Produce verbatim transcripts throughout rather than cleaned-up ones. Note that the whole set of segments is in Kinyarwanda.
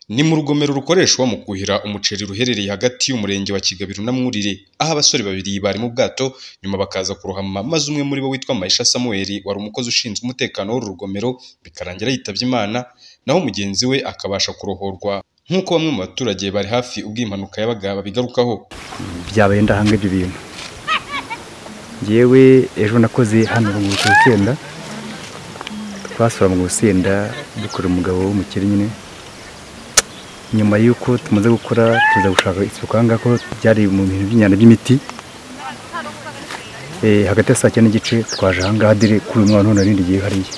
Ni mu rugomero rukoreshwa mu kuhira umuceri ruherereye hagati y'umurenge wa Kigabiro na Mwurire, aho abasore babiri bari mu bwato nyuma bakaza kurohama, maze umwe muri bo witwa Maisha Samuel wari umukozi ushinzwe umutekano w'uru rugomero bikarangira yitavye Imana, naho mugenzi we akabasha kurohorwa nk'uko bamwe mu baturage bari hafi ubw'impanuka yabaga babigarukaho. Byabaye ndahanga ibyo bintu. Yewe ejo nakoze hano mu Rusenda, twasura mu Rusenda dukora umugabo w'umukire nyine. Nyuma yuko tumaze gukora tuza gushaka isuku ngako byari mu bintu by'inyana by'imiti. Eh hagati ya saa cyenda n'igice twaje hanga dire kuri umwana none arindi giye hariye.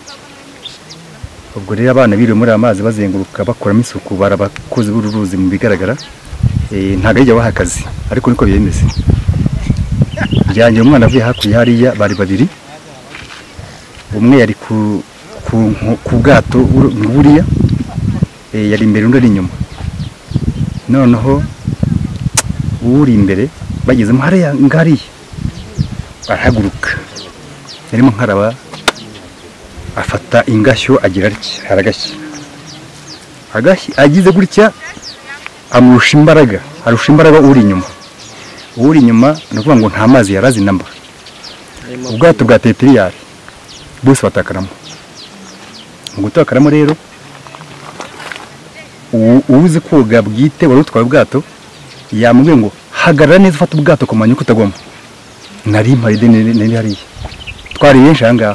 Ubwo rero abana biriwe muri amazi bazenguruka bakoramo isuku barabakoze b'ururuzi mu bigaragara. Eh ntaga yijya bahakazi ariko niko biyemeze. Byanjye umwana avuye hakuye hariya bari babiri. Umwe yari ku ku bwato buriya eh yari imbere undi ari inyuma. Noneho uri imbere bageze mu hariya ngariye arahaguruka. Yarimo nkaraba afata ingashyo agira ariki haragashya. Agashyi agize gutya amurusha imbaraga, arusha imbaraga uri inyuma. Uri inyuma nukuvuga ngo nta mazi yarazi namba. Ubwato bwa tetiriyari bose batakaramo. Mu gutakaramo rero ubuze koga bwite wari utwaye ubwato yamubwiye ngo hagarara neza ufata ubwato komanya uko utagoma. Nari mpari nari hariya twari benshi ahangaha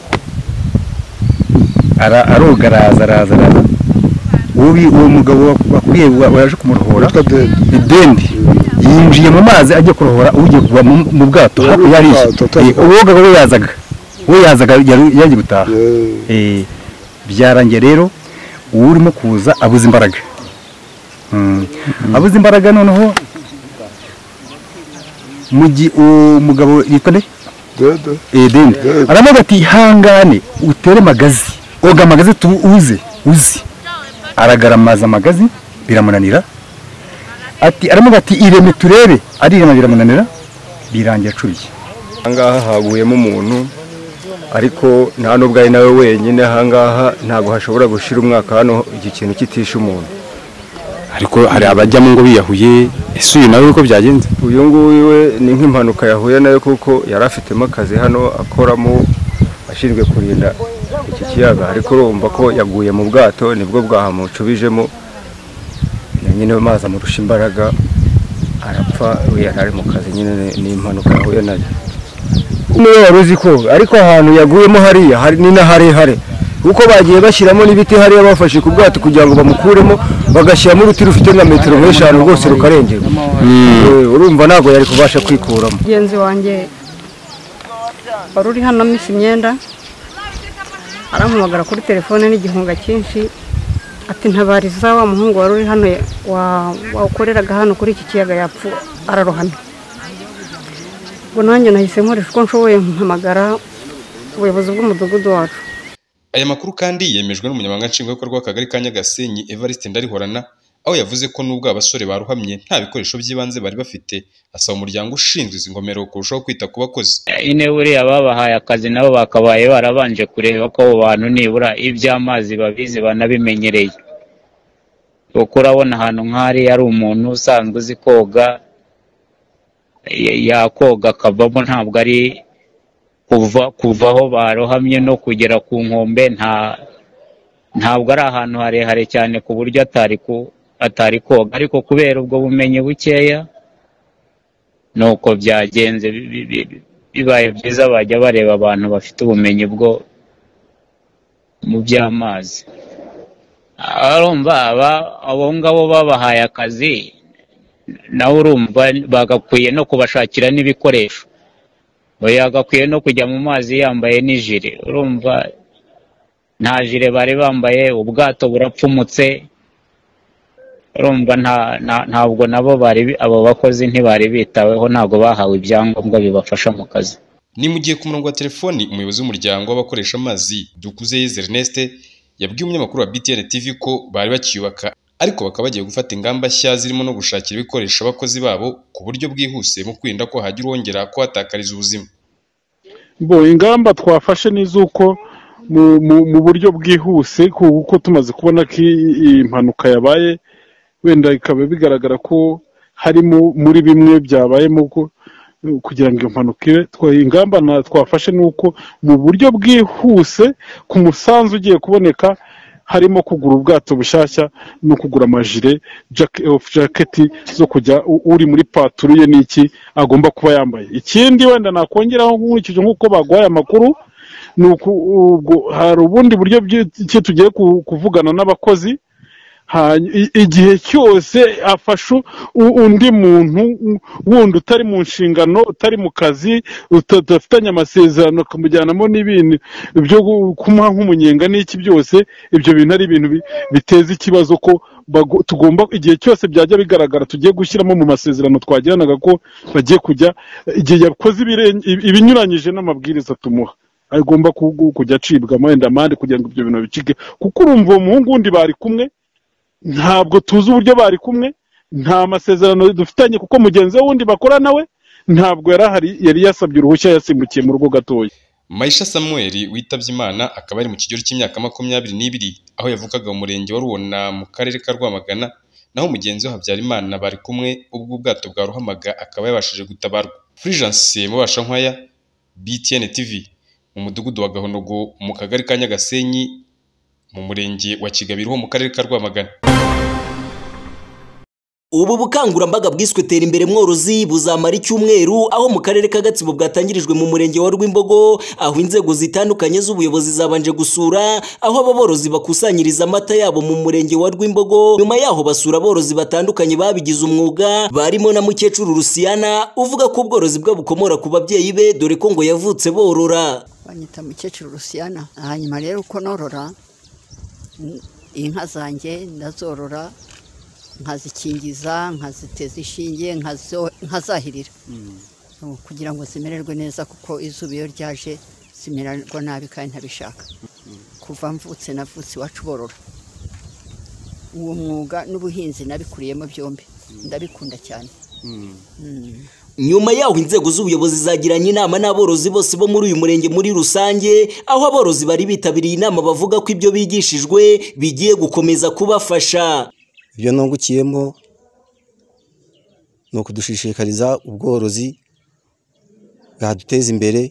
ara arogaraza araza araza ubi uwo mugabo wakuriye waje kumurohora idendi yinjiye mu mazi ajye kurohora uje kuva mu bwato hapo yari uwoga we yazaga we yazaga yaje gutaha. Eh byarangiye rero urimo kuza abuze imbaraga. Mm. Abuze imbaraga noneho mugi umugabo yitwa ne Dodo Eden aravuga ati hangane utere magazi oga magazi tu uze uzi aragaramaza magazi biramunanira ati aravuga ati ireme turebe ari ireme biramunanira birangiye acuriye. Hangaha haguyemo umuntu ariko nta nubwo ari nawe wenyine hangaha ntago hashobora gushira umwaka hano iki kintu kitisha umuntu. Ariko hari abajyamo ngo biyahuye ese uyu nawe uko byagenze? Uyu nguyu we ni nk'impanuka yahuye nayo kuko yari afitemo akazi hano akoramo ashinzwe kurinda iki kiyaga, ariko urumva ko yaguye mu bwato nibwo bwahamucubijemo nyine amazi amurusha imbaraga arapfa. We yari ari mu kazi nyine n'impanuka yahuye nayo. Umwe waruzi ko ariko ahantu yaguyemo hariya hari ni na harehare uko bagiye bashyiramo n'ibiti hariya bafashe ku bwato kugira ngo bamukuremo bagashyiramo uruti rufite nka metero nk'eshanu rwose rukarengerwa. Urumva ntago yari kubasha kwikuramo. Genzi wanjye baruri hano misi imyenda arampamagara kuri telefone n'igihunga cyinshi ati ntabariza wa muhungu waruri hano wakoreraga hano kuri iki kiyaga yapfu ararohana. Ngo nanjye nahise nkoresha uko nshoboye mpamagara ubuyobozi bw'umudugudu wacu. Aya makuru kandi yemejwe n'umunyamabanga nshingwabikorwa w'akagari ka Nyagasenyi Evariste Ndarihorana, aho yavuze ko nubwo abasore baruhamye nta bikoresho by'ibanze bari bafite, asaba umuryango ushinzwe izi ngomero kurushaho kwita ku bakozi. Ine buriya babahaye akazi nabo bakabaye barabanje kureba ko abo bantu nibura iby'amazi babizi banabimenyereye. Kuko urabona ahantu nk'ari yari umuntu usanzwe uzi koga yakoga akavamo, ntabwo ari kuva kuvaho barohamye no kugera ku nkombe, nta ntabwo ari ahantu harehare cyane ku buryo atari ku atari koga, ariko kubera ubwo bumenyi bukeya nuko byagenze. Bibaye byiza bajya bareba abantu bafite ubumenyi bwo mu by'amazi. Arumva aba abo ngabo babahaye akazi nawe urumva bagakwiye no kubashakira n'ibikoresho. Oya gakwiye no kujya mu mazi yambaye n'ijire. Urumva nta jire bari bambaye, ubwato burapfumutse. Urumva nta ntabwo nabo bari abo bakozi ntibari bitaweho, ntago bahawe ibyangombwa bibafasha mu kazi. Ni mu gihe ku murongo wa telefoni umuyobozi w'umuryango w'abakoresha amazi Dukuzeyeze Ernest yabwiye umunyamakuru wa B T N T V ko bari bakiyubaka, ariko bakaba bagiye gufata ingamba nshya zirimo no gushakira ibikoresho abakozi babo ku buryo bwihuse mu kwirinda ko hagira wongera kuhatakariza ubuzima. Bo ingamba twafashe nizuko mu buryo bwihuse kuko tumaze kubona ko impanuka yabaye wenda ikaba bigaragara ko harimo muri bimwe byabayemo kugira ngo iyo mpanuka ibe ingamba twafashe nuko mu buryo bwihuse ku musanzu ugiye kuboneka harimo kugura ubwato bushyashya no kugura amajire jaketi zo kujya uri muri paturuye n'iki agomba kuba yambaye. Ikindi wenda nakongeraho nkurikije nk'uko bagwaye amakuru nuko hari ubundi buryo bw'iki tugiye kuvugana n'abakozi igihe cyose afashe undi muntu wundi utari mu nshingano utari mu kazi utafitanye amasezerano akamujyanamo n'ibintu byo kumuha nk'umunyenga n'iki byose ibyo bintu ari ibintu biteza ikibazo ko tugomba igihe cyose byajya bigaragara tugiye gushyiramo mu masezerano twagiranaga ko bagiye kujya igihe yakoze ibinyuranyije n'amabwiriza tumuha agomba kujya acibwa wenda amande kugira ngo ibyo bintu bicike kuko urumva uwo muhungu wundi bari kumwe ntabwo tuzi uburyo bari kumwe nta masezerano dufitanye kuko mugenzi we wundi bakora nawe ntabwo yarahari yari yasabye uruhushya yasimbukiye mu rugo gatoya. Maisha Samuel witabye Imana akaba ari mu kigero cy'imyaka makumyabiri n'ibiri aho yavukaga mu murenge wa Rubona mu karere ka Rwamagana naho mugenzi we Habyarimana bari kumwe ubwo ubwato bwa Ruhamaga akaba yabashije gutabarwa. Fulgence Mubashankwaya B T N T V mu mudugudu wa Gahonogo mu kagari ka Nyagasenyi mu murenge wa Kigabiro ho mu karere ka Rwamagana. Ubu bukangurambaga bwiswe tera imbere mworozi buzamara icyumweru aho mu karere ka Gatsibo bwatangirijwe mu murenge wa Rwimbogo aho inzego zitandukanye z'ubuyobozi zabanje gusura aho aborozi bakusanyiriza amata yabo mu murenge wa Rwimbogo. Nyuma yaho basura aborozi batandukanye babigize umwuga barimo na mukecuru Rusiana uvuga ko ubworozi bwa bukomora ku babyeyi be dore ko ngo yavutse borora. Banyita mukecuru Rusiana. Hanyuma rero uko norora inka zanjye ndazorora nkazikingiza nkaziteza ishinge nkazahirira kugira ngo zimererwe neza kuko izuba iyo ryaje zimererwa nabi kandi ntabishaka. Kuva mvutse navutse iwacu borora uwo mwuga n'ubuhinzi nabikuriyemo byombi ndabikunda cyane. Nyuma yaho inzego z'ubuyobozi zagiranye inama n'aborozi bose bo muri uyu murenge muri rusange aho aborozi bari bitabiriye inama bavuga ko ibyo bigishijwe bigiye gukomeza kubafasha. Ibyo nungukiyemo ni ukudushishikariza ubworozi bwaduteza imbere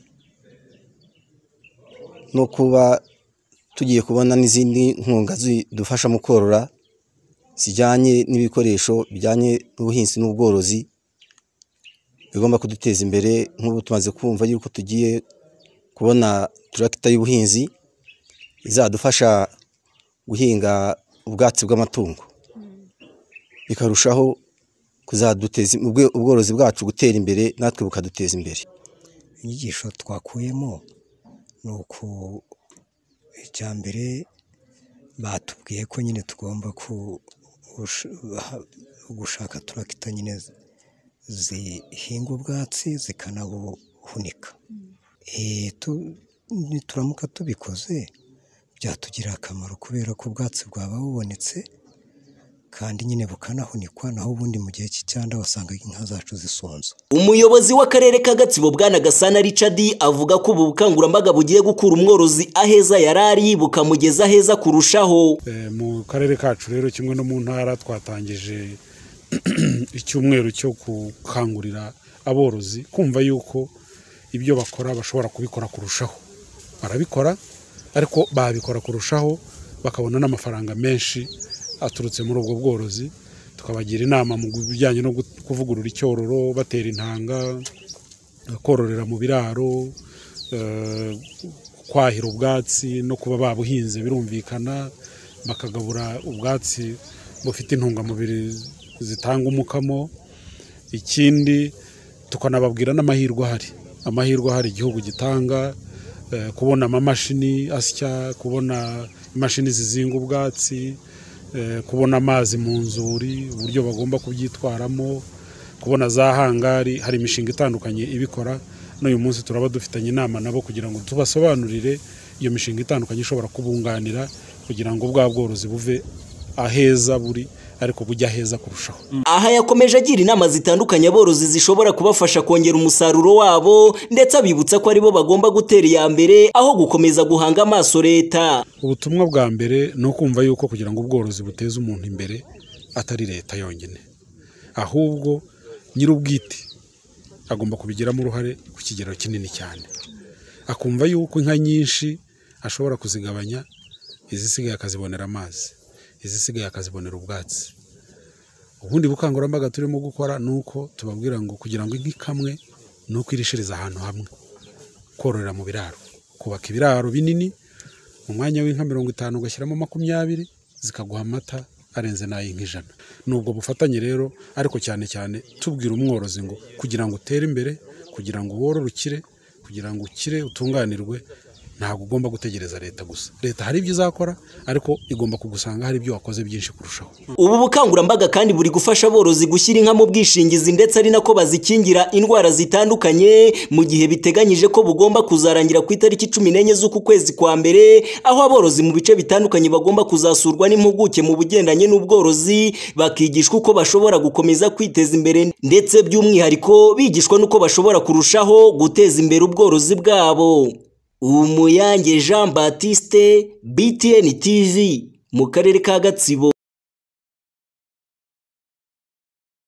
no kuba tugiye kubona n'izindi nkunga zidufasha mu korora zijyanye n'ibikoresho bijyanye n'ubuhinzi n'ubworozi bigomba kuduteza imbere. Nk'ubu tumaze kumva yuko tugiye kubona turakita y'ubuhinzi izadufasha guhinga ubwatsi bw'amatungo bikarushaho kuzaduteza ubworozi bwacu gutera imbere natwe bukaduteza imbere. Inyigisho twakuyemo ni uku icya mbere batubwiye ko nyine tugomba gushaka turakita nyine zihinga ubwatsi zikanabuhunika. Nituramuka tubikoze byatugirira akamaro kubera ko ubwatsi bwaba bubonetse kandi nyine bukanahunikwa naho ubundi mu gihe cy'icyanda wasanga inka zacu zisonza. Umuyobozi w'akarere ka Gatsibo Bwana Gasana Richard avuga ko ubu bukangurambaga bugiye gukura umworozi aheza yarari bukamugeza aheza kurushaho. Mu karere kacu rero kimwe no mu ntara twatangije icyumweru cyo gukangurira aborozi kumva yuko ibyo bakora bashobora kubikora kurushaho. Barabikora ariko babikora kurushaho bakabona n'amafaranga menshi aturutse muri ubwo bworozi. Tukabagira inama mu bijyanye no kuvugurura icyororo batera intanga kororera mu biraro kwahira ubwatsi no kuba babuhinze birumvikana bakagabura ubwatsi bufite intungamubiri zitanga umukamo. Ikindi tukanababwira n'amahirwe ahari amahirwe ahari igihugu gitanga kubona amamashini asya kubona imashini zizinga ubwatsi kubona amazi mu nzuri uburyo bagomba kubyitwaramo kubona za hangari. Hari imishinga itandukanye ibikora n'uyu munsi turaba dufitanye inama nabo kugira ngo tubasobanurire iyo mishinga itandukanye ishobora kubunganira kugira ngo bwa bworozi buve aheza buri ariko bujya heza kurushaho. Aha yakomeje agira inama zitandukanye aborozi zishobora kubafasha kongera umusaruro wabo ndetse abibutsa ko aribo bagomba gutera iya mbere aho gukomeza guhanga amaso leta. Ubutumwa bwa mbere ni ukumva yuko kugira ngo ubworozi buteze umuntu imbere atari leta yonyine, ahubwo nyir'ubwite agomba kubigiramo uruhare ku kigero kinini cyane, akumva yuko inka nyinshi ashobora kuzigabanya, izisigaye akazibonera amazi, izisigaye akazibonera ubwatsi. Ubundi bukangurambaga turimo gukora nuko tubabwira ngo kugira ngo inka ikamwe nuko irishiriza ahantu hamwe, kororera mu biraro, kubaka ibiraro binini, mu mwanya w'inka mirongo itanu ugashyiramo makumyabiri zikaguha amata arenze n'ay'inka ijana. Nubwo bufatanye rero, ariko cyane cyane tubwira umworozi ngo kugira ngo utere imbere, kugira ngo wororukire, kugira ngo ukire utunganirwe, ntabwo ugomba gutegereza leta gusa. Leta hari ibyo izakora, ariko igomba kugusanga hari ibyo wakoze byinshi kurushaho. Ubu bukangurambaga kandi buri gufasha aborozi gushyira inka mu bwishingizi ndetse ari nako bazikingira indwara zitandukanye, mu gihe biteganyije ko bugomba kuzarangira ku itariki cumi n'enye z'uku kwezi kwa mbere, aho aborozi mu bice bitandukanye bagomba kuzasurwa n'impuguke mu bugendanye n'ubworozi, bakigishwa uko bashobora gukomeza kwiteza imbere ndetse by'umwihariko bigishwa n'uko bashobora kurushaho guteza imbere ubworozi bwabo. Umuyange Jean Baptiste, B T N T V, mu karere ka Gatsibo.